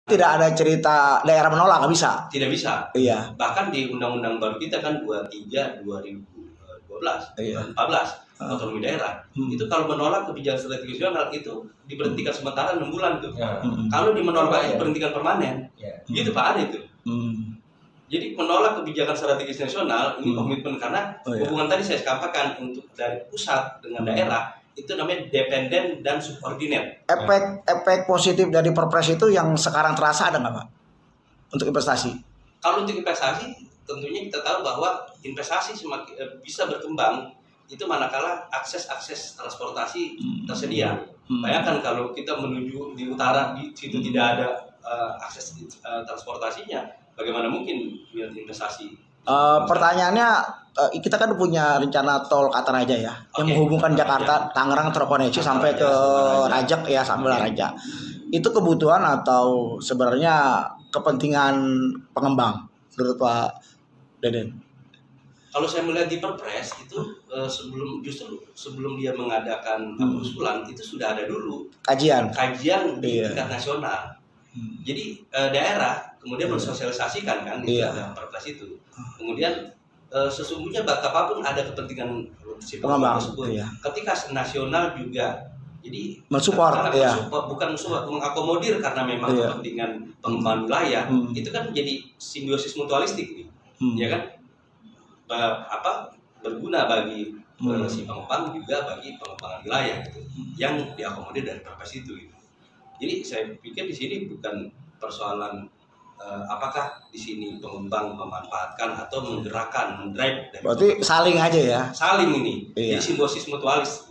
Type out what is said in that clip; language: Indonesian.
Tidak ada cerita daerah menolak, nggak bisa. Tidak bisa. Iya. Bahkan di undang-undang baru kita kan 23 2012, Iya. 14 otonomi daerah. Itu kalau menolak kebijakan strategis nasional itu diberhentikan sementara 6 bulan tuh. Kalau menolak diberhentikan permanen. Gitu Pak, ada itu. Jadi menolak kebijakan strategis nasional ini komitmen karena hubungan tadi saya sampaikan untuk dari pusat dengan daerah itu namanya dependen dan subordinate. Efek positif dari Perpres itu yang sekarang terasa ada nggak Pak? Untuk investasi? Kalau untuk investasi tentunya kita tahu bahwa investasi semakin bisa berkembang itu manakala akses transportasi tersedia. Bayangkan kalau kita menuju di utara di situ tidak ada akses transportasinya, bagaimana mungkin investasi? Pertanyaannya, kita kan punya rencana tol Kataraja ya, yang menghubungkan Jakarta, Tangerang terkoneksi sampai ke Rajak ya, sampai Raja. Itu kebutuhan atau sebenarnya kepentingan pengembang menurut Pak Deden? Kalau saya melihat di Perpres itu sebelum dia mengadakan usulan itu sudah ada dulu kajian di tingkat nasional. Jadi daerah kemudian mensosialisasikan kan di dalam Perpres itu. Kemudian sesungguhnya apapun ada kepentingan si pengembang tersebut. Ketika nasional juga jadi mensupport, bukan mensupport, mengakomodir karena memang kepentingan pengembangan wilayah itu kan menjadi simbiosis mutualistik nih, ya kan? Berguna bagi si pengembang juga bagi pengembangan wilayah gitu, yang diakomodir dari Perpres itu. Gitu. Jadi saya pikir di sini bukan persoalan apakah di sini pengembang memanfaatkan atau menggerakkan, mendrive. Berarti saling aja ya? Saling ini, jadi simbiosis mutualis.